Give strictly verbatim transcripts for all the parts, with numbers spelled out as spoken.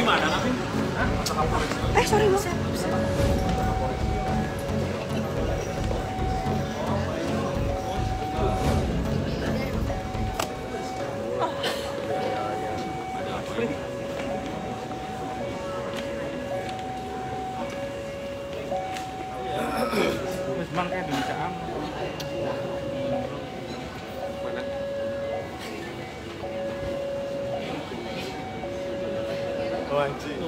Eh sorry bang. Terus bang kayak bisa am. Mana? Oh anjing.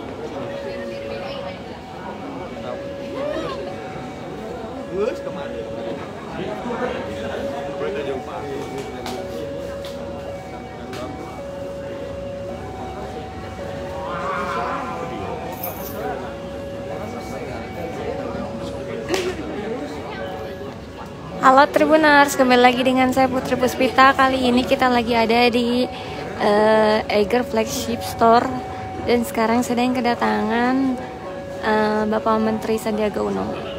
Bus kemana? Gue udah jauh pak. Halo Tribuners, kembali lagi dengan saya Putri Puspita. Kali ini kita lagi ada di uh, Eiger Flagship Store dan sekarang sedang kedatangan uh, Bapak Menteri Sandiaga Uno.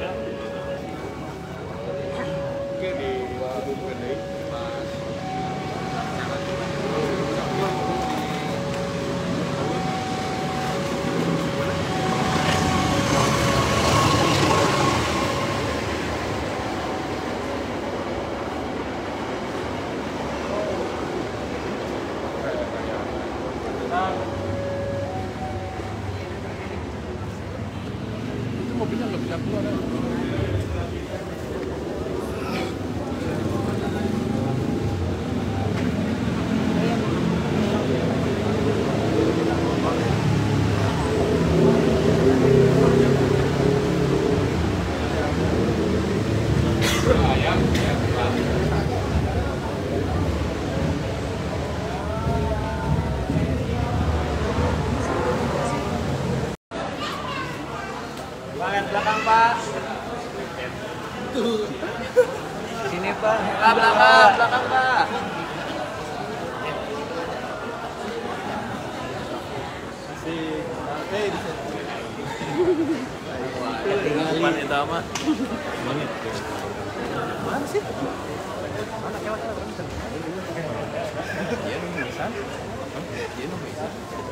Itu mobilnya nggak bisa keluar ya? Lihat belakang pak. Sini pak. Pak belakang, belakang pak. Si, eh di sini. Tinggal itu apa? Mana sih? Mana kelak kelak bisa? Iya bisa. Iya bisa.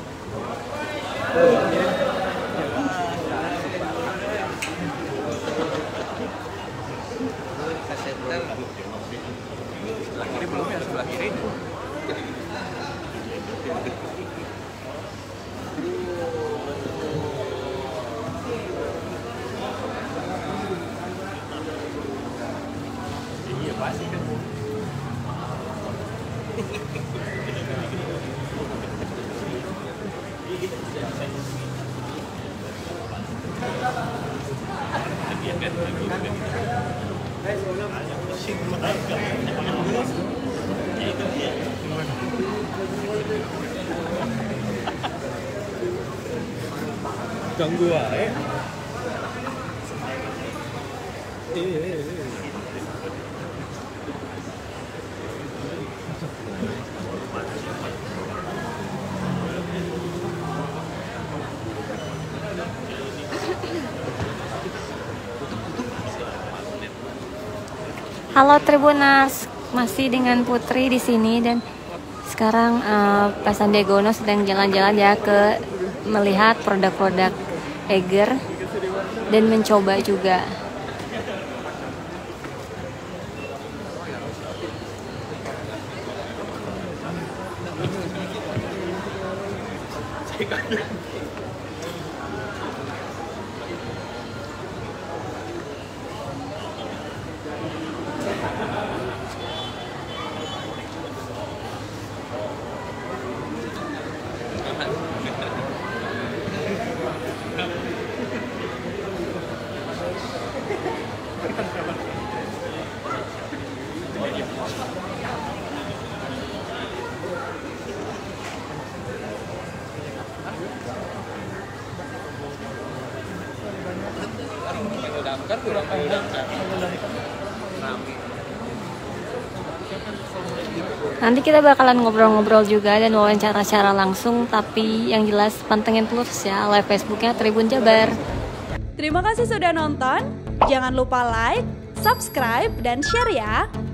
Sebelah kiri belum ya, sebelah kiri. Iya pasti kan. Ganggu aja. Halo Tribuners, masih dengan Putri di sini dan sekarang uh, Pak Sandiaga Uno sedang jalan-jalan ya ke melihat produk-produk Eiger dan mencoba juga. Nanti kita bakalan ngobrol-ngobrol juga dan wawancara secara langsung, tapi yang jelas pantengin terus ya live Facebooknya Tribun Jabar. Terima kasih sudah nonton, jangan lupa like, subscribe, dan share ya.